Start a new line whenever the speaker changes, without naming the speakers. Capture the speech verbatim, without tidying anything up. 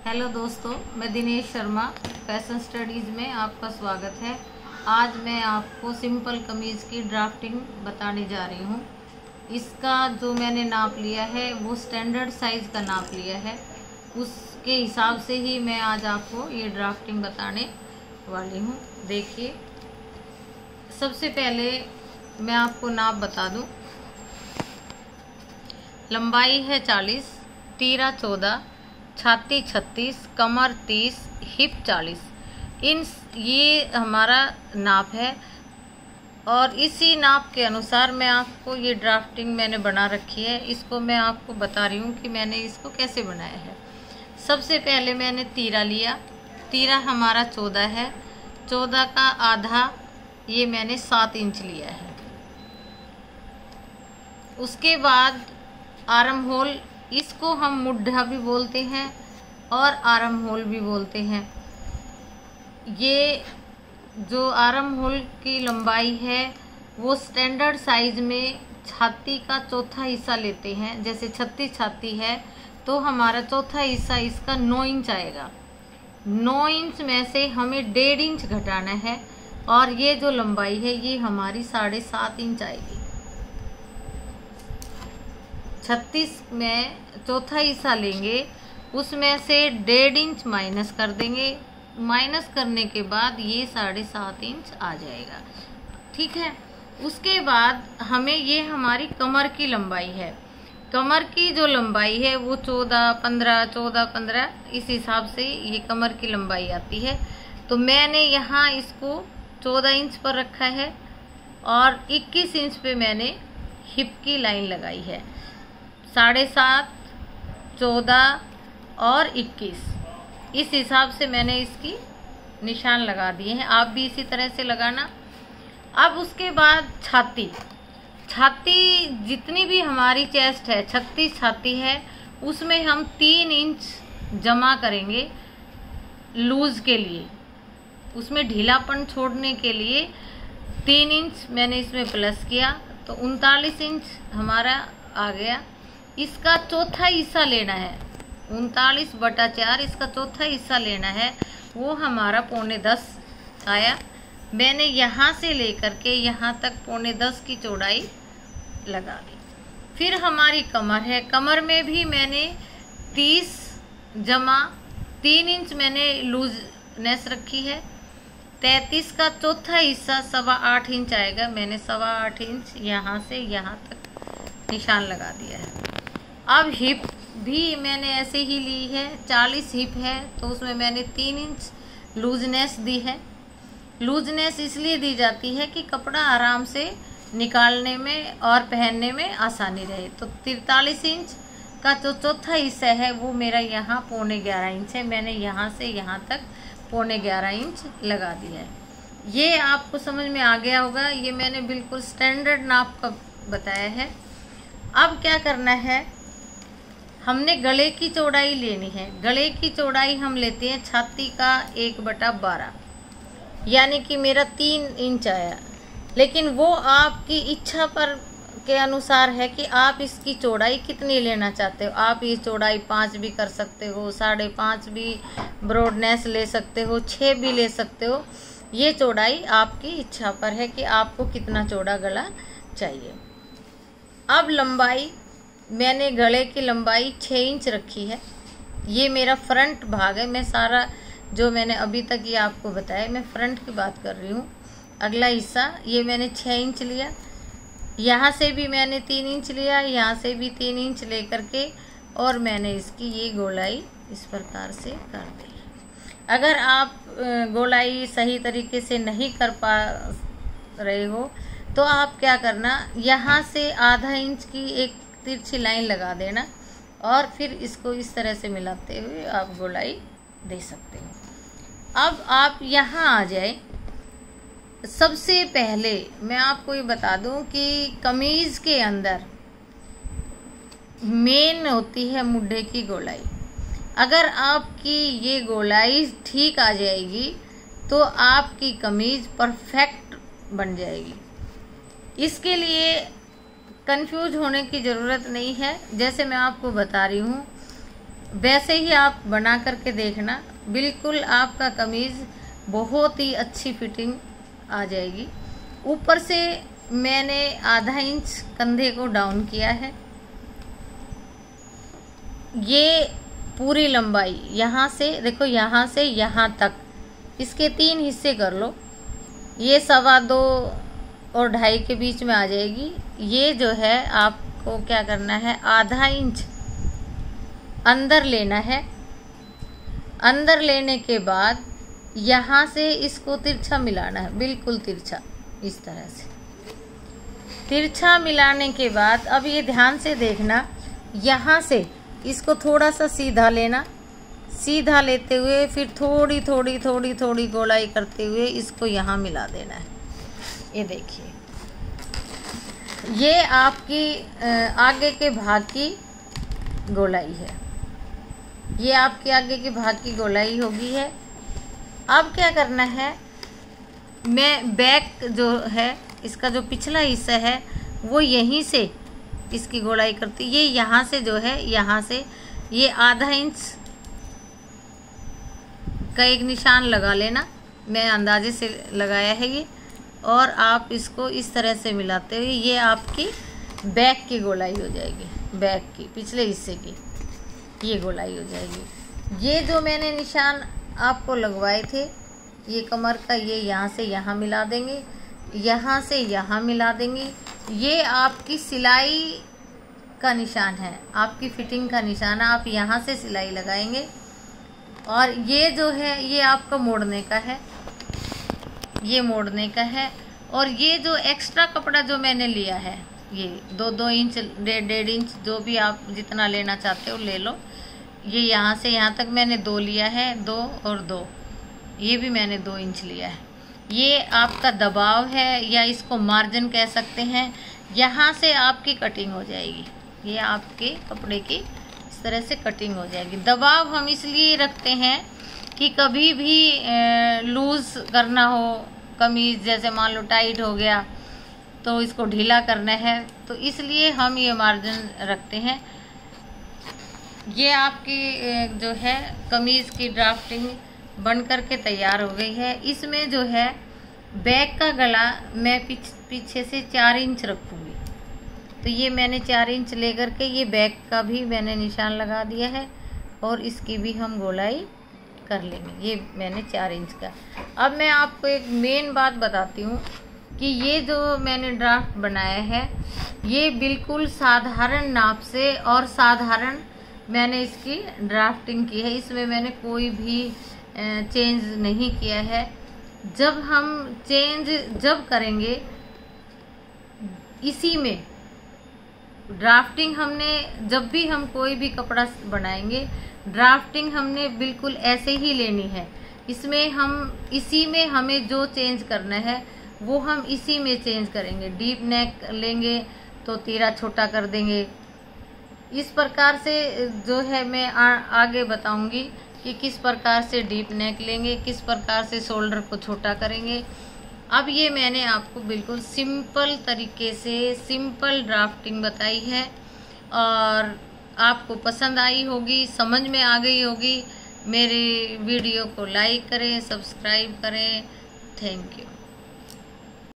Hello दोस्तों, मैं Dinesh Sharma fashion studies में आपका स्वागत है। आज मैं आपको सिंपल कमीज़ की ड्राफ्टिंग बताने जा रही हूँ। इसका जो मैंने नाप लिया है वो स्टैंडर्ड साइज़ का नाप लिया है, उसके हिसाब से ही मैं आज आपको ये ड्राफ्टिंग बताने वाली हूँ। देखिए, सबसे पहले मैं आपको नाप बता दूँ। लंबाई है चालीस, तीरा चौदह, छाती छत्तीस, कमर तीस, हिप चालीस। इन ये हमारा नाप है और इसी नाप के अनुसार मैं आपको ये ड्राफ्टिंग मैंने बना रखी है। इसको मैं आपको बता रही हूँ कि मैंने इसको कैसे बनाया है। सबसे पहले मैंने तीरा लिया। तीरा हमारा चौदह है, चौदह का आधा ये मैंने सात इंच लिया है। उसके बाद आर्म होल, इसको हम मुड्ढा भी बोलते हैं और आर्म होल भी बोलते हैं। ये जो आर्म होल की लंबाई है वो स्टैंडर्ड साइज में छाती का चौथा हिस्सा लेते हैं। जैसे छत्तीस छाती है तो हमारा चौथा हिस्सा इसका नौ इंच आएगा। नौ इंच में से हमें डेढ़ इंच घटाना है और ये जो लंबाई है ये हमारी साढ़े सात इंच आएगी। छत्तीस में चौथा हिस्सा लेंगे, उसमें से डेढ़ इंच माइनस कर देंगे। माइनस करने के बाद ये साढ़े सात इंच आ जाएगा। ठीक है। उसके बाद हमें, ये हमारी कमर की लंबाई है। कमर की जो लंबाई है वो चौदह पंद्रह चौदह पंद्रह इस हिसाब से ये कमर की लंबाई आती है। तो मैंने यहाँ इसको चौदह इंच पर रखा है और इक्कीस इंच पे मैंने हिप की लाइन लगाई है। साढ़े सात, चौदह और इक्कीस इस हिसाब से मैंने इसकी निशान लगा दिए हैं। आप भी इसी तरह से लगाना। अब उसके बाद छाती छाती जितनी भी हमारी चेस्ट है, छत्तीस छाती है, उसमें हम तीन इंच जमा करेंगे लूज के लिए। उसमें ढीलापन छोड़ने के लिए तीन इंच मैंने इसमें प्लस किया तो उनतालीस इंच हमारा आ गया। इसका चौथा हिस्सा लेना है, उनतालीस बटा चार इसका चौथा हिस्सा लेना है, वो हमारा पौने दस आया। मैंने यहाँ से लेकर के यहाँ तक पौने दस की चौड़ाई लगा दी। फिर हमारी कमर है, कमर में भी मैंने तीस जमा तीन इंच मैंने लूजनेस रखी है। तैंतीस का चौथा हिस्सा सवा आठ इंच आएगा। मैंने सवा आठ इंच यहाँ से यहाँ तक निशान लगा दिया है। अब हिप भी मैंने ऐसे ही ली है। चालीस हिप है तो उसमें मैंने तीन इंच लूजनेस दी है। लूजनेस इसलिए दी जाती है कि कपड़ा आराम से निकालने में और पहनने में आसानी रहे। तो तिरतालीस इंच का जो चौथा हिस्सा है वो मेरा यहाँ पौने ग्यारह इंच है। मैंने यहाँ से यहाँ तक पौने ग्यारह इंच लगा दिया है। ये आपको समझ में आ गया होगा। ये मैंने बिल्कुल स्टैंडर्ड नाप का बताया है। अब क्या करना है, हमने गले की चौड़ाई लेनी है। गले की चौड़ाई हम लेते हैं छाती का एक बटा बारह, यानी कि मेरा तीन इंच आया। लेकिन वो आपकी इच्छा पर के अनुसार है कि आप इसकी चौड़ाई कितनी लेना चाहते हो। आप ये चौड़ाई पाँच भी कर सकते हो, साढ़े पाँच भी ब्रॉडनेस ले सकते हो, छः भी ले सकते हो। ये चौड़ाई आपकी इच्छा पर है कि आपको कितना चौड़ा गला चाहिए। अब लंबाई, मैंने गले की लंबाई छः इंच रखी है। ये मेरा फ्रंट भाग है। मैं सारा जो मैंने अभी तक ये आपको बताया, मैं फ्रंट की बात कर रही हूँ। अगला हिस्सा ये मैंने छः इंच लिया। यहाँ से भी मैंने तीन इंच लिया, यहाँ से भी तीन इंच ले करके और मैंने इसकी ये गोलाई इस प्रकार से कर दी। अगर आप गोलाई सही तरीके से नहीं कर पा रहे हो तो आप क्या करना, यहाँ से आधा इंच की एक तिरछी लाइन लगा देना और फिर इसको इस तरह से मिलाते हुए आप गोलाई दे सकते हो। अब आप यहाँ आ जाए। सबसे पहले मैं आपको ये बता दूं कि कमीज़ के अंदर मेन होती है मुड्ढे की गोलाई। अगर आपकी ये गोलाई ठीक आ जाएगी तो आपकी कमीज़ परफेक्ट बन जाएगी। इसके लिए कंफ्यूज होने की ज़रूरत नहीं है। जैसे मैं आपको बता रही हूँ, वैसे ही आप बना करके देखना, बिल्कुल आपका कमीज़ बहुत ही अच्छी फिटिंग आ जाएगी। ऊपर से मैंने आधा इंच कंधे को डाउन किया है। ये पूरी लंबाई यहाँ से देखो, यहाँ से यहाँ तक इसके तीन हिस्से कर लो। ये सवा दो और ढाई के बीच में आ जाएगी। ये जो है आपको क्या करना है, आधा इंच अंदर लेना है। अंदर लेने के बाद यहाँ से इसको तिरछा मिलाना है, बिल्कुल तिरछा, इस तरह से तिरछा मिलाने के बाद अब ये ध्यान से देखना, यहाँ से इसको थोड़ा सा सीधा लेना। सीधा लेते हुए फिर थोड़ी थोड़ी थोड़ी थोड़ी गोलाई करते हुए इसको यहाँ मिला देना है। ये देखिए, ये आपकी आगे के भाग की गोलाई है। ये आपके आगे के भाग की गोलाई होगी है। अब क्या करना है, मैं बैक जो है, इसका जो पिछला हिस्सा है वो यहीं से इसकी गोलाई करती, ये यहाँ से जो है, यहाँ से ये आधा इंच का एक निशान लगा लेना। मैं अंदाजे से लगाया है ये, और आप इसको इस तरह से मिलाते हुए ये आपकी बैक की गोलाई हो जाएगी। बैक की पिछले हिस्से की ये गोलाई हो जाएगी। ये जो मैंने निशान आपको लगवाए थे, ये कमर का, ये यहाँ से यहाँ मिला देंगे, यहाँ से यहाँ मिला देंगे। ये आपकी सिलाई का निशान है, आपकी फिटिंग का निशान है। आप यहाँ से सिलाई लगाएंगे, और ये जो है ये आपका मोड़ने का है, ये मोड़ने का है। और ये जो एक्स्ट्रा कपड़ा जो मैंने लिया है, ये दो दो इंच डेढ़ डेढ़ इंच जो भी आप जितना लेना चाहते हो ले लो। ये यहाँ से यहाँ तक मैंने दो लिया है, दो और दो, ये भी मैंने दो इंच लिया है। ये आपका दबाव है, या इसको मार्जिन कह सकते हैं। यहाँ से आपकी कटिंग हो जाएगी, ये आपके कपड़े की इस तरह से कटिंग हो जाएगी। दबाव हम इसलिए रखते हैं कि कभी भी लूज़ करना हो कमीज़, जैसे मान लो टाइट हो गया तो इसको ढीला करना है, तो इसलिए हम ये मार्जिन रखते हैं। ये आपकी जो है कमीज़ की ड्राफ्टिंग बन कर के तैयार हो गई है। इसमें जो है बैक का गला मैं पीछ, पीछे से चार इंच रखूँगी, तो ये मैंने चार इंच लेकर के ये बैक का भी मैंने निशान लगा दिया है, और इसकी भी हम गोलाई कर लेंगे। ये मैंने चार इंच का। अब मैं आपको एक मेन बात बताती हूँ कि ये जो मैंने ड्राफ्ट बनाया है, ये बिल्कुल साधारण नाप से और साधारण मैंने इसकी ड्राफ्टिंग की है। इसमें मैंने कोई भी चेंज नहीं किया है। जब हम चेंज जब करेंगे, इसी में ड्राफ्टिंग हमने, जब भी हम कोई भी कपड़ा बनाएंगे, ड्राफ्टिंग हमने बिल्कुल ऐसे ही लेनी है। इसमें हम इसी में हमें जो चेंज करना है वो हम इसी में चेंज करेंगे। डीप नेक लेंगे तो तीरा छोटा कर देंगे। इस प्रकार से जो है मैं आ, आगे बताऊंगी कि किस प्रकार से डीप नेक लेंगे, किस प्रकार से शोल्डर को छोटा करेंगे। अब ये मैंने आपको बिल्कुल सिंपल तरीके से सिंपल ड्राफ्टिंग बताई है, और आपको पसंद आई होगी, समझ में आ गई होगी। मेरे वीडियो को लाइक करें, सब्सक्राइब करें। Thank you.